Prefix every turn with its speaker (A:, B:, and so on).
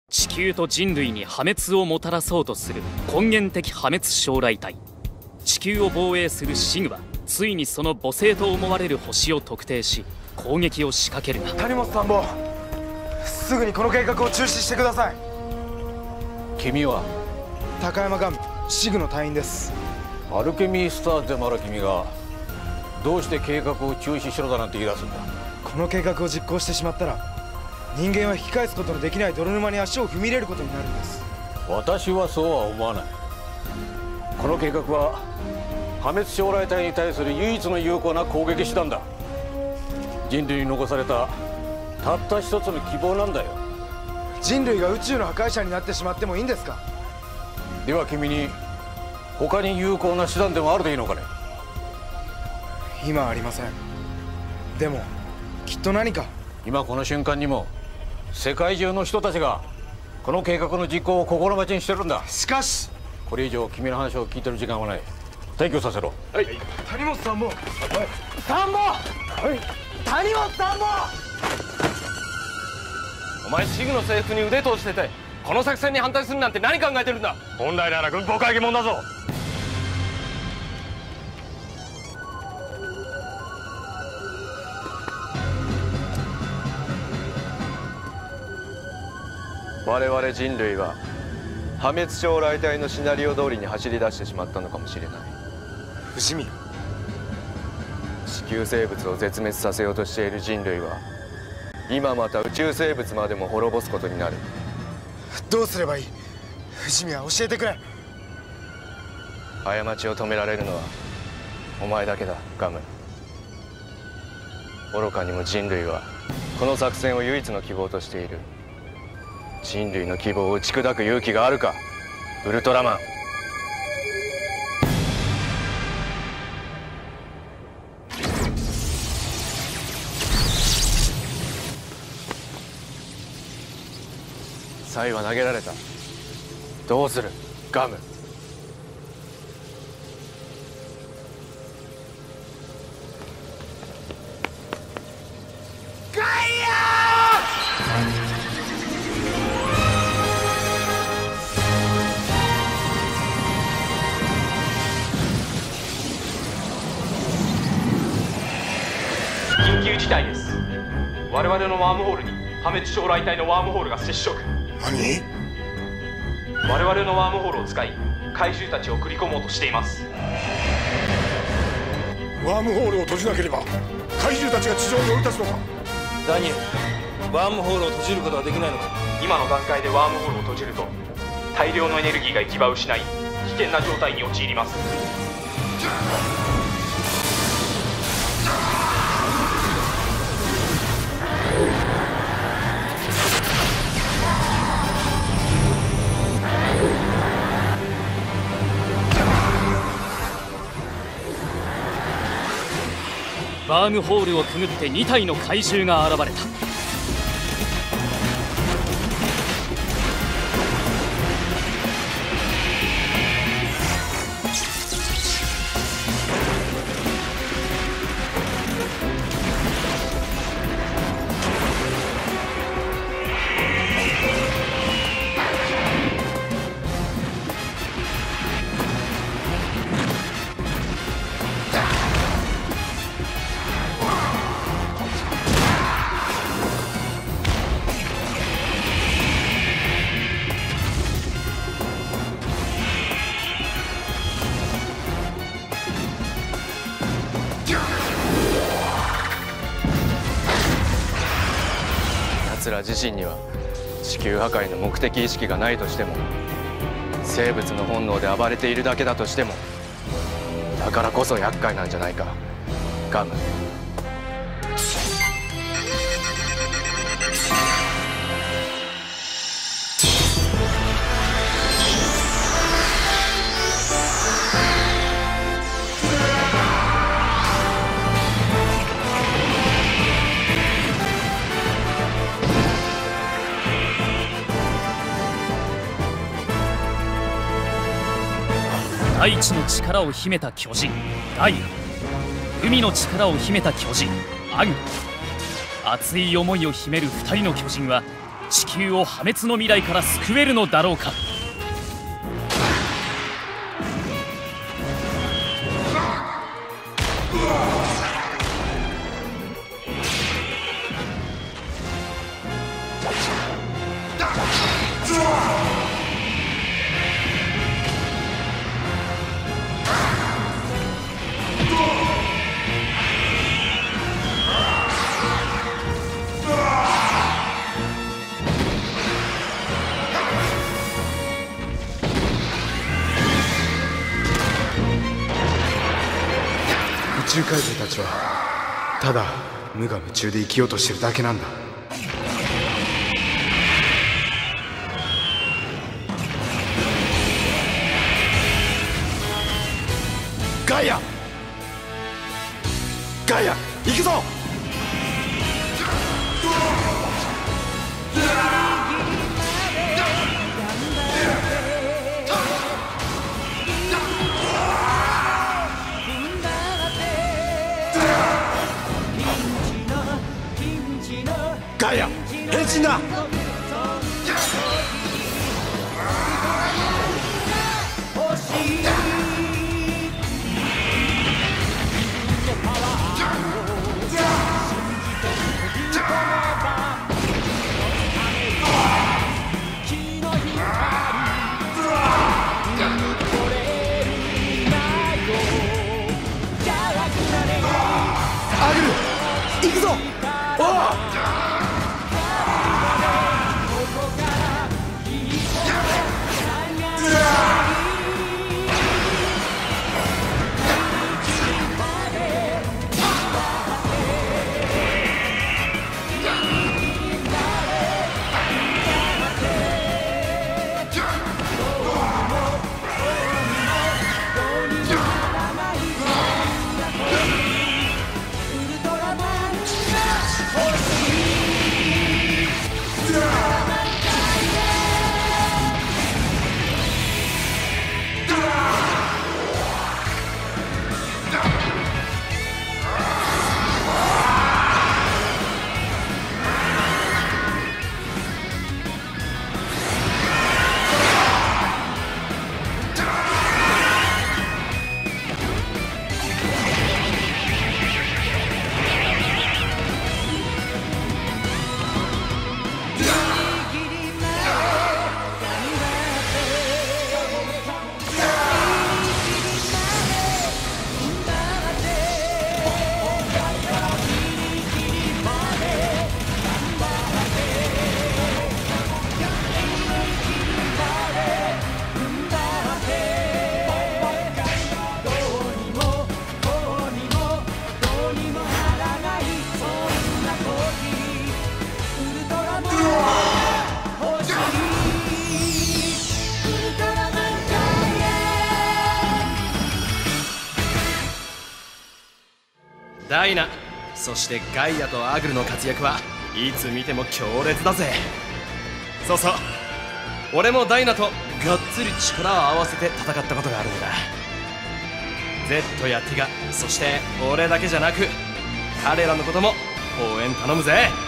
A: 地球と人類に破滅をもたらそうとする根源的破滅将来体。地球を防衛するシグはついにその母星と思われる星を特定し攻撃を仕掛けるが、
B: 谷本参謀、すぐにこの計画を中止してください。
C: 君は
B: 高山ガムシグの隊員です。
C: アルケミースターズでもある君がどうして計画を中止しろだなんて言い出すんだ。
B: この計画を実行してしまったら人間は引き返すことのできない泥沼に足を踏み入れることになるんです。
C: 私はそうは思わない。この計画は破滅将来体に対する唯一の有効な攻撃手段だ。人類に残されたたった一つの希望なんだよ。
B: 人類が宇宙の破壊者になってしまってもいいんですか？
C: では君に他に有効な手段でもあるでいいのかね？
B: 今はありません。でもきっと何か。
C: 今この瞬間にも世界中の人たちがこの計画の実行を心待ちにしてるんだ。
B: しかし
C: これ以上君の話を聞いてる時間はない。退去させろ。
B: はい。谷本参謀、はい、
D: 参謀、
B: はい、
D: 谷本参謀。お前シグの制服に腕通しててこの作戦に反対するなんて何考えてるんだ。
E: 本来なら軍法会議問だぞ。
F: 我々人類は破滅将来体のシナリオ通りに走り出してしまったのかもしれない。
B: 藤宮、
F: 地球生物を絶滅させようとしている人類は今また宇宙生物までも滅ぼすことになる。
B: どうすればいい？藤宮、教えてくれ。
F: 過ちを止められるのはお前だけだ、ガム。愚かにも人類はこの作戦を唯一の希望としている。人類の希望を打ち砕く勇気があるか、ウルトラマン。サイは投げられた。どうする、ガム。
D: 緊急事態です。我々のワームホールに破滅将来体のワームホールが接触。
B: 何？
D: 我々のワームホールを使い怪獣たちを送り込もうとしています。
G: ワームホールを閉じなければ怪獣たちが地上に降り立つのか？
H: ダニエル、ワームホールを閉じることはできないのか？
D: 今の段階でワームホールを閉じると大量のエネルギーが行き場を失い危険な状態に陥ります。
A: ワームホールをくぐって2体の怪獣が現れた。
F: 奴ら自身には地球破壊の目的意識がないとしても、生物の本能で暴れているだけだとしても、だからこそ厄介なんじゃないか、ガム。
A: 大地の力を秘めた巨人ガイア、海の力を秘めた巨人アグ。熱い思いを秘める2人の巨人は地球を破滅の未来から救えるのだろうか。
B: 宇宙怪獣たちはただ無我夢中で生きようとしてるだけなんだ。ガイア行くぞ。ガイア変身だ。アグル行くぞ。おう
F: ダイナ、そしてガイアとアグルの活躍はいつ見ても強烈だぜ。そうそう、俺もダイナとがっつり力を合わせて戦ったことがあるんだ。 Z やティガ、そして俺だけじゃなく彼らのことも応援頼むぜ。